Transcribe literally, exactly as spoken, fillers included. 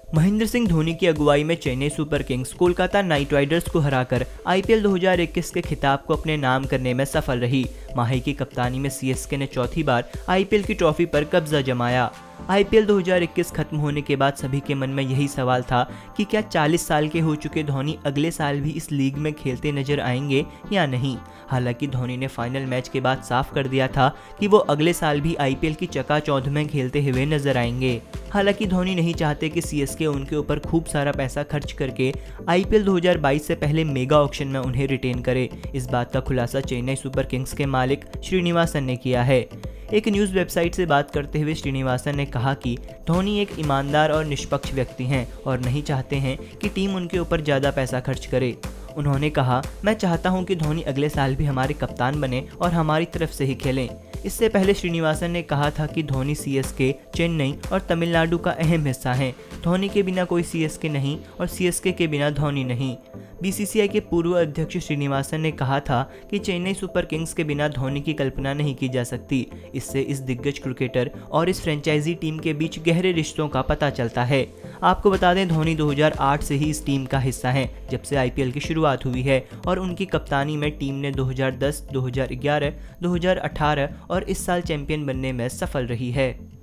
महेंद्र सिंह धोनी की अगुवाई में Chennai Super Kings Kolkata Knight Riders को हराकर आईपीएल दो हज़ार इक्कीस के खिताब को अपने नाम करने में सफल रही। माही की कप्तानी में सीएसके ने चौथी बार आईपीएल की ट्रॉफी पर कब्जा जमाया। आईपीएल दो हज़ार इक्कीस खत्म होने के बाद सभी के मन में यही सवाल था कि क्या चालीस साल के हो चुके धोनी अगले साल भी इस लीग में खेलते नजर आएंगे या नहीं। हालांकि धोनी ने फाइनल मैच के बाद साफ कर दिया था कि वो अगले साल भी आईपीएल की चकाचौंध में खेलते हुए नजर आएंगे। हालांकि धोनी नहीं चाहते कि सीएसके उनके ऊपर खूब सारा पैसा खर्च करके आईपीएल दो हज़ार बाईस से पहले मेगा ऑक्शन में उन्हें रिटेन करे। इस बात का खुलासा चेन्नई सुपर किंग्स के मालिक श्रीनिवासन ने किया है। एक न्यूज़ वेबसाइट से बात करते हुए श्रीनिवासन ने कहा कि धोनी एक ईमानदार और निष्पक्ष व्यक्ति हैं और नहीं चाहते हैं कि टीम उनके ऊपर ज़्यादा पैसा खर्च करे। उन्होंने कहा, मैं चाहता हूं कि धोनी अगले साल भी हमारे कप्तान बने और हमारी तरफ से ही खेलें। इससे पहले श्रीनिवासन ने कहा था कि धोनी सीएसके, चेन्नई और तमिलनाडु का अहम हिस्सा हैं। धोनी के बिना कोई सीएसके नहीं और सीएसके के बिना धोनी नहीं। बीसीसीआई के पूर्व अध्यक्ष श्रीनिवासन ने कहा था कि चेन्नई सुपर किंग्स के बिना धोनी की कल्पना नहीं की जा सकती। इससे इस दिग्गज क्रिकेटर और इस फ्रेंचाइजी टीम के बीच गहरे रिश्तों का पता चलता है। आपको बता दें, धोनी दो हज़ार आठ से ही इस टीम का हिस्सा हैं, जब से आईपीएल की शुरुआत हुई है और उनकी कप्तानी में टीम ने दो हज़ार दस, दो हज़ार ग्यारह, दो हज़ार अठारह और इस साल चैंपियन बनने में सफल रही है।